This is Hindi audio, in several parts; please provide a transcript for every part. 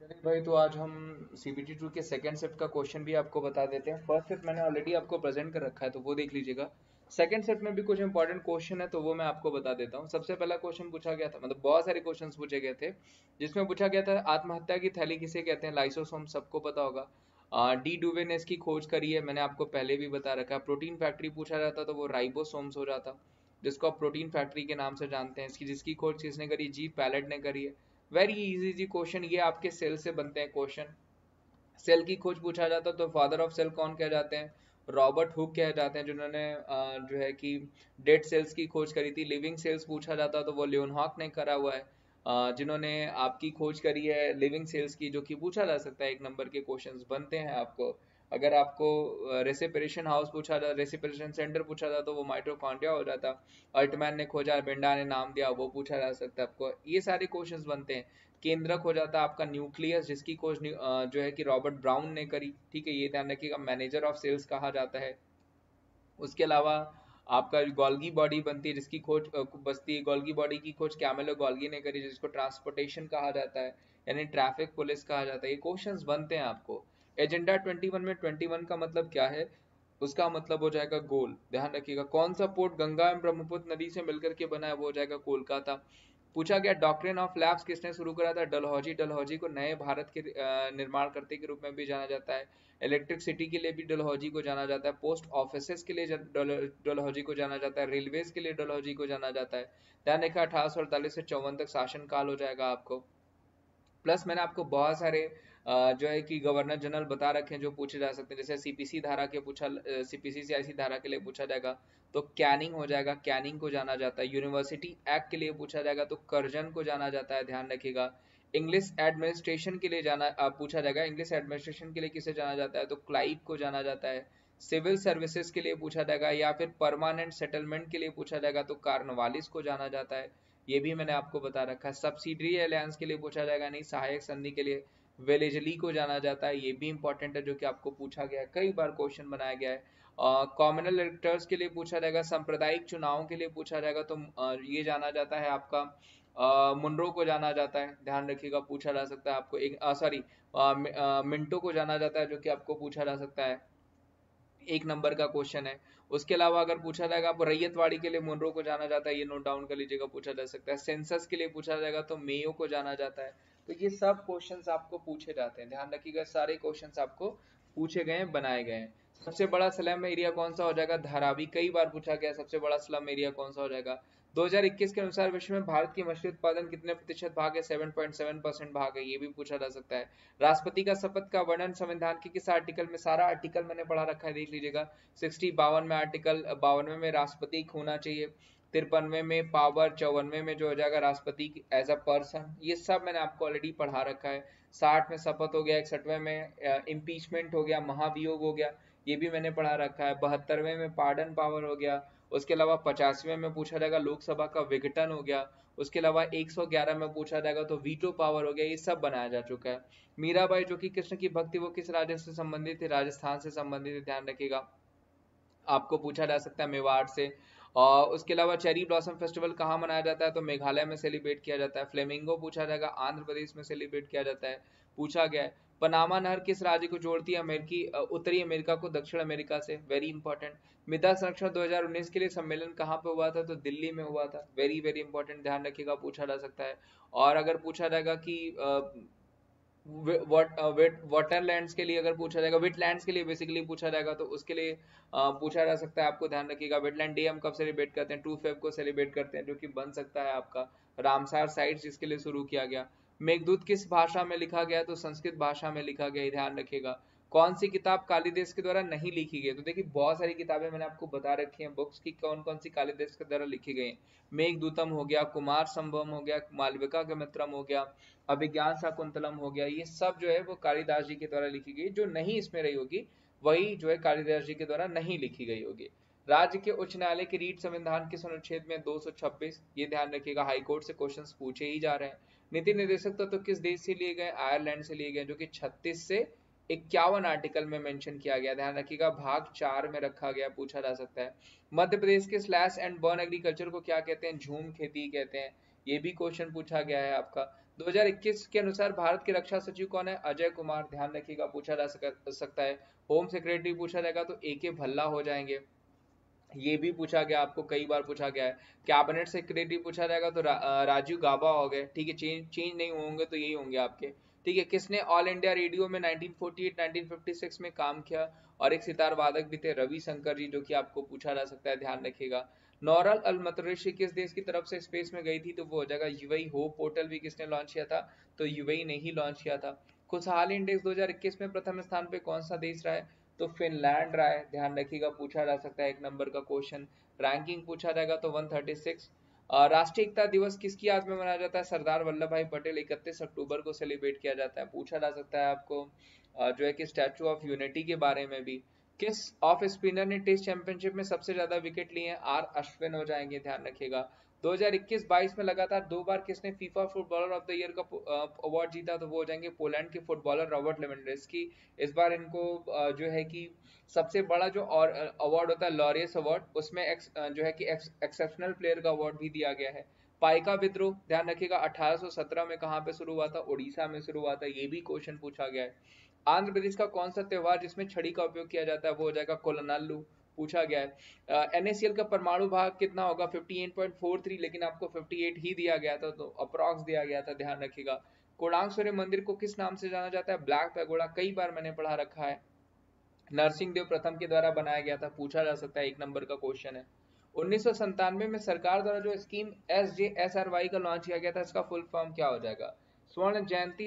चलिए भाई, तो आज हम CBT 2 के सेकंड शिफ्ट का क्वेश्चन भी आपको बता देते हैं। फर्स्ट शिफ्ट मैंने ऑलरेडी आपको प्रेजेंट कर रखा है, तो वो देख लीजिएगा। सेकंड शिफ्ट में भी कुछ इंपॉर्टेंट क्वेश्चन है, तो वो मैं आपको बता देता हूँ। सबसे पहला क्वेश्चन पूछा गया था, मतलब बहुत सारे क्वेश्चन पूछे गए थे, जिसमें पूछा गया था आत्महत्या की थैली किसे कहते हैं। लाइसोसोम सबको पता होगा। डी डुवे ने इसकी खोज करी है, मैंने आपको पहले भी बता रखा है। प्रोटीन फैक्ट्री पूछा जाता तो वो राइबोसोम्स हो जाता, जिसको आप प्रोटीन फैक्ट्री के नाम से जानते हैं। इसकी जिसकी खोज किसने करी, जी पैलेट ने करी है। वेरी इजी जी क्वेश्चन, ये आपके सेल से बनते हैं क्वेश्चन। सेल की खोज पूछा जाता तो फादर ऑफ सेल कौन कह जाते हैं, रॉबर्ट हुक कह जाते हैं, जिन्होंने जो है कि डेड सेल्स की खोज करी थी। लिविंग सेल्स पूछा जाता तो वो लियोनहॉक ने करा हुआ है, जिन्होंने आपकी खोज करी है लिविंग सेल्स की, जो कि पूछा जा सकता है। एक नंबर के क्वेश्चंस बनते हैं आपको। अगर आपको रेसिपिरेशन हाउस पूछा जाता, रेसिपिरेशन सेंटर पूछा जाता तो वो माइटोकॉन्ड्रिया हो जाता। अल्टमैन ने खोजा, बेंडा ने नाम दिया, वो पूछा जा सकता है आपको। ये सारे क्वेश्चंस बनते हैं। केंद्रक हो जाता है आपका न्यूक्लियस, जिसकी खोज जो है कि रॉबर्ट ब्राउन ने करी। ठीक है, ये ध्यान रखिएगा। मैनेजर ऑफ सेल्स कहा जाता है। उसके अलावा आपका गोल्गी बॉडी बनती है, जिसकी खोज बसती है। गोल्गी बॉडी की खोज कैमेलो गोल्गी ने करी, जिसको ट्रांसपोर्टेशन कहा जाता है, यानी ट्रैफिक पुलिस कहा जाता है। ये क्वेश्चंस बनते हैं आपको। एजेंडा 21 में 21 का मतलब क्या है, उसका मतलब हो जाएगा गोल। ध्यान रखिएगा। कौन सा पोर्ट गंगा एवं ब्रह्मपुत्र नदी से मिलकर के बना है, वो हो जाएगा कोलकाता। पूछा गया डॉक्ट्रिन ऑफ लैब्स किसने शुरू करा था, डलहौजी। डलहौजी को नए भारत के निर्माण करते के रूप में भी जाना जाता है। इलेक्ट्रिसिटी के लिए भी डलहौजी को जाना जाता है। पोस्ट ऑफिसेस के लिए डलहौजी को जाना जाता है। रेलवेज के लिए डलहौजी को जाना जाता है। ध्यान रखा, 1848 से 54 तक शासन काल हो जाएगा आपको। प्लस मैंने आपको बहुत सारे जो है कि गवर्नर जनरल बता रखे हैं जो पूछे जा सकते हैं। जैसे सीपीसी धारा के पूछा, सीपीसी से ऐसी धारा के लिए पूछा जाएगा तो कैनिंग हो जाएगा, कैनिंग को जाना जाता है। यूनिवर्सिटी एक्ट के लिए पूछा जाएगा तो कर्जन को जाना जाता है, ध्यान रखिएगा। इंग्लिश एडमिनिस्ट्रेशन के लिए जाना पूछा जाएगा, इंग्लिश एडमिनिस्ट्रेशन के लिए किसे जाना जाता है, तो क्लाइव को जाना जाता है। सिविल सर्विसेज के लिए पूछा जाएगा या फिर परमानेंट सेटलमेंट के लिए पूछा जाएगा तो कार्नवालिस को जाना जाता है। ये भी मैंने आपको बता रखा है। सब्सिडरी अलायंस के लिए पूछा जाएगा, नहीं सहायक संधि के लिए वेलेजली को जाना जाता है। ये भी इंपॉर्टेंट है, जो कि आपको पूछा गया है, कई बार क्वेश्चन बनाया गया है। कॉमनल इलेक्टर्स के लिए पूछा जाएगा, सांप्रदायिक चुनावों के लिए पूछा जाएगा तो ये जाना जाता है आपका मुनरो को जाना जाता है, ध्यान रखिएगा। पूछा जा सकता है आपको एक सॉरी मिंटो को जाना जाता है, जो कि आपको पूछा जा सकता है। एक नंबर का क्वेश्चन है। उसके अलावा अगर पूछा जाएगा आपको रैयतवाड़ी के लिए मुनरो को जाना जाता है, ये नोट डाउन कर लीजिएगा, पूछा जा सकता है। सेंसस के लिए पूछा जाएगा तो मेयो को जाना जाता है। तो ये सब क्वेश्चंस आपको पूछे जाते हैं, ध्यान रखिएगा। सारे क्वेश्चंस आपको पूछे गए हैं, बनाए गए हैं। सबसे बड़ा स्लम एरिया कौन सा हो जाएगा, धारावी। कई बार पूछा गया सबसे बड़ा स्लम एरिया कौन सा हो जाएगा। 2021 के अनुसार विश्व में भारत की मछली उत्पादन कितने प्रतिशत भाग है, 7.7% भाग है, ये भी पूछा जा सकता है। राष्ट्रपति का शपथ का वर्णन संविधान के किस आर्टिकल में, सारा आर्टिकल मैंने पढ़ा रखा है, देख लीजिएगा। 52 में आर्टिकल 52 में राष्ट्रपति होना चाहिए, 53 में पावर, 54 में जो हो जाएगा राष्ट्रपति एज अ पर्सन, ये सब मैंने आपको ऑलरेडी पढ़ा रखा है। 60 में शपथ हो गया, 61 में इम्पीचमेंट हो गया, महाभियोग हो गया, ये भी मैंने पढ़ा रखा है। 72 में पार्डन पावर हो गया। उसके अलावा 85 में पूछा जाएगा लोकसभा का विघटन हो गया। उसके अलावा 111 में पूछा जाएगा तो वीटो पावर हो गया। ये सब बनाया जा चुका है। मीराबाई जो कि कृष्ण की भक्ति, वो किस राज्य से संबंधित है, राजस्थान से संबंधित है, ध्यान रखिएगा। आपको पूछा जा सकता है मेवाड़ से। और उसके अलावा चेरी ब्लॉसम फेस्टिवल कहाँ मनाया जाता है, तो मेघालय में सेलिब्रेट किया जाता है। फ्लेमिंगो पूछा जाएगा, आंध्र प्रदेश में सेलिब्रेट किया जाता है। पूछा गया है पनामा नहर किस राज्य को जोड़ती है, उत्तरी अमेरिका को दक्षिण अमेरिका से, वेरी इंपॉर्टेंट। मृदा संरक्षण 2019 के लिए सम्मेलन कहाँ पे हुआ था, तो दिल्ली में हुआ था, वेरी वेरी इंपॉर्टेंट, ध्यान रखिएगा, पूछा जा सकता है। और अगर पूछा जाएगा कि वाटरलैंड्स के लिए अगर पूछा जाएगा, वेटलैंड्स के लिए बेसिकली पूछा जाएगा तो उसके लिए पूछा जा सकता है आपको, ध्यान रखिएगा। वेटलैंड डे हम कब सेलिब्रेट करते हैं, 2 फेब को सेलिब्रेट करते हैं, जो कि बन सकता है आपका रामसार साइट्स, जिसके लिए शुरू किया गया। मेघदूत किस भाषा में लिखा गया, तो संस्कृत भाषा में लिखा गया, ध्यान रखिएगा। कौन सी किताब कालिदास के द्वारा नहीं लिखी गई, तो देखिए बहुत सारी किताबें मैंने आपको बता रखी हैं बुक्स की कौन कौन सी कालिदास के द्वारा लिखी गई। मेघदूतम हो गया, कुमार संभवम हो गया, मालविका के मित्रम हो गया, अभिज्ञान शाकुंतलम हो गया, ये सब जो है वो कालिदास जी के द्वारा लिखी गई। जो नहीं इसमें रही होगी वही जो है कालिदास जी के द्वारा नहीं लिखी गई होगी। राज्य के उच्च न्यायालय की रीट संविधान किस अनुच्छेद में, 226, ये ध्यान रखिएगा। हाईकोर्ट से क्वेश्चंस पूछे ही जा रहे हैं। नीति निर्देशक तत्व तो किस देश से लिए गए, आयरलैंड से लिए गए, जो कि 36 से 51 आर्टिकल में मेंशन किया गया, ध्यान रखिएगा। भाग 4 में रखा गया, पूछा जा सकता है। Madhya Pradesh K slash and burn agriculture को क्या कहते हैं, झूम खेती कहते हैं। ये भी क्वेश्चन पूछा गया है आपका। 2021 के अनुसार भारत के रक्षा सचिव कौन है? अजय कुमार, ध्यान रखिएगा, पूछा जा सकता है। होम सेक्रेटरी पूछा जाएगा तो AK भल्ला हो जाएंगे, ये भी पूछा गया, आपको कई बार पूछा गया है। कैबिनेट सेक्रेटरी पूछा जाएगा तो राजीव गाबा हो गए, ठीक है, चेंज नहीं होंगे तो यही होंगे आपके, ठीक है। किसने ऑल इंडिया रेडियो में 1948 1956 में काम किया? और एक सितार वादक भी थे, रविशंकर जी, जो कि आपको पूछा जा सकता है, ध्यान रखिएगा। नौरल अल मतरिशी किस देश की तरफ से स्पेस में गई थी? तो वो हो जाएगा यूएई। होप पोर्टल भी किसने लॉन्च किया था? तो यूएई ने ही लॉन्च किया था। खुशहाली इंडेक्स 2021 में प्रथम स्थान पे कौन सा देश रहा है? तो फिनलैंड रहा है, ध्यान रखिएगा, पूछा जा सकता है 1 नंबर का क्वेश्चन। रैंकिंग पूछा जाएगा तो 136। राष्ट्रीय एकता दिवस किसकी याद में मनाया जाता है? सरदार वल्लभ भाई पटेल, 31 अक्टूबर को सेलिब्रेट किया जाता है। पूछा जा सकता है आपको जो है कि स्टैचू ऑफ यूनिटी के बारे में भी। किस ऑफ स्पिनर ने टेस्ट चैंपियनशिप में सबसे ज्यादा विकेट लिए हैं? R अश्विन हो जाएंगे, ध्यान रखिएगा। 2021-22 में लगातार 2 बार किसने FIFA footballer of the year का अवार्ड जीता? तो वो हो जाएंगे पोलैंड के फुटबॉलर रॉबर्ट लेवेंडोव्स्की। इस बार इनको जो है कि सबसे बड़ा जो और अवार्ड होता है लॉरियस अवार्ड, उसमें जो है कि एक्सेप्शनल प्लेयर का अवार्ड भी दिया गया है। पाइका विद्रोह, ध्यान रखिएगा, 1817 में कहाँ पे शुरू हुआ था? उड़ीसा में शुरू हुआ था, ये भी क्वेश्चन पूछा गया है। आंध्र प्रदेश का कौन सा त्योहार जिसमें छड़ी का उपयोग किया जाता है? वो हो जाएगा कोलनालू, पूछा गया है। NaCl का परमाणु भाग कितना होगा? 58.43, लेकिन आपको 58 ही दिया गया था, तो अप्रॉक्स दिया गया था, ध्यान रखिएगा। कोणार्क सूर्य मंदिर को किस नाम से जाना जाता है? ब्लैक पैगोडा, कई बार मैंने पढ़ा रखा है। नरसिंह देव प्रथम के द्वारा बनाया गया था, पूछा जा सकता है, 1 नंबर का क्वेश्चन है। 1997 में सरकार द्वारा जो स्कीम SJSRY का लॉन्च किया गया था, इसका फुल फॉर्म क्या हो जाएगा? स्वर्ण जयंती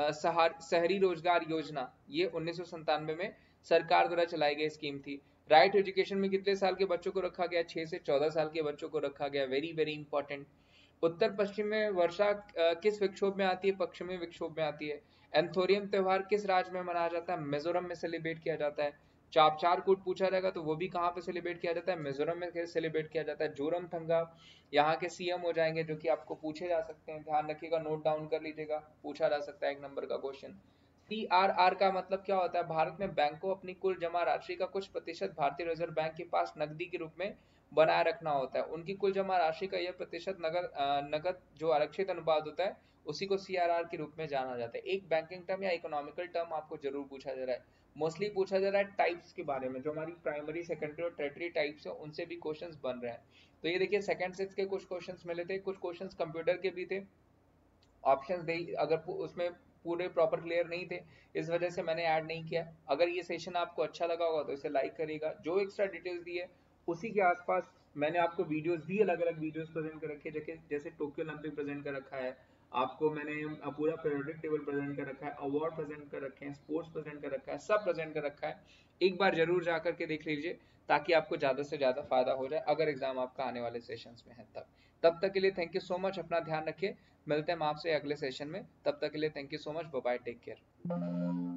शहरी रोजगार योजना, ये 1997 में सरकार द्वारा चलाई गई स्कीम थी। राइट टू एजुकेशन में कितने साल के बच्चों को रखा गया? 6 से 14 साल के बच्चों को रखा गया, वेरी वेरी इंपॉर्टेंट। उत्तर पश्चिम में वर्षा किस विक्षोभ में आती है? पश्चिमी विक्षोभ में आती है। एंथोरियम त्योहार किस राज्य में मनाया जाता है? मिजोरम में सेलिब्रेट किया जाता है। चापचार कूट पूछा जाएगा तो वो भी कहाँ पे सेलिब्रेट किया जाता है? मिजोरम में सेलिब्रेट किया जाता है। जोरम थंगा यहाँ के CM हो जाएंगे, जो कि आपको पूछे जा सकते हैं, ध्यान रखिएगा, नोट डाउन कर लीजिएगा, पूछा जा सकता है 1 नंबर का क्वेश्चन। CRR का मतलब क्या होता है? भारत में बैंक को अपनी कुल जमा राशि का कुछ प्रतिशत भारतीय रिजर्व बैंक के पास नकदी के रूप में बनाए रखना होता है। उनकी कुल जमा राशि का यह प्रतिशत नगद जो आरक्षित अनुपात होता है, उसी को CRR के रूप में जाना जाता है। एक बैंकिंग टर्म या इकोनॉमिकल टर्म आपको जरूर पूछा जा रहा है। मोस्टली पूछा जा रहा है टाइप्स के बारे में, जो हमारी प्राइमरी, सेकेंडरी और टर्टरी टाइप्स है, उनसे भी क्वेश्चंस बन रहे हैं। तो ये देखिए, सेकंड सिक्स के कुछ क्वेश्चंस मिले थे, कुछ क्वेश्चंस कंप्यूटर के भी थे। ऑप्शंस दे अगर उसमें पूरे प्रॉपर क्लियर नहीं थे, इस वजह से मैंने ऐड नहीं किया। अगर ये सेशन आपको अच्छा लगा होगा तो इसे लाइक करिएगा। जो एक्स्ट्रा डिटेल्स दी है उसी के आसपास मैंने आपको वीडियोस भी, अलग अलग वीडियोस प्रेजेंट कर रखे हैं, जैसे टोक्यो ओलंपिक प्रेजेंट कर रखा है आपको मैंने, पूरा पीरियोडिक टेबल प्रेजेंट कर रखा है, अवार्ड प्रेजेंट कर रखे हैं, स्पोर्ट्स प्रेजेंट कर रखा है, सब प्रेजेंट कर रखा है। एक बार जरूर जा करके देख लीजिए, ताकि आपको ज्यादा से ज्यादा फायदा हो जाए अगर एग्जाम आपका आने वाले सेशंस में है तब तक के लिए थैंक यू सो मच, अपना ध्यान रखिए। मिलते हैं हम आपसे अगले सेशन में, तब तक के लिए thank you so much, bye bye, take care.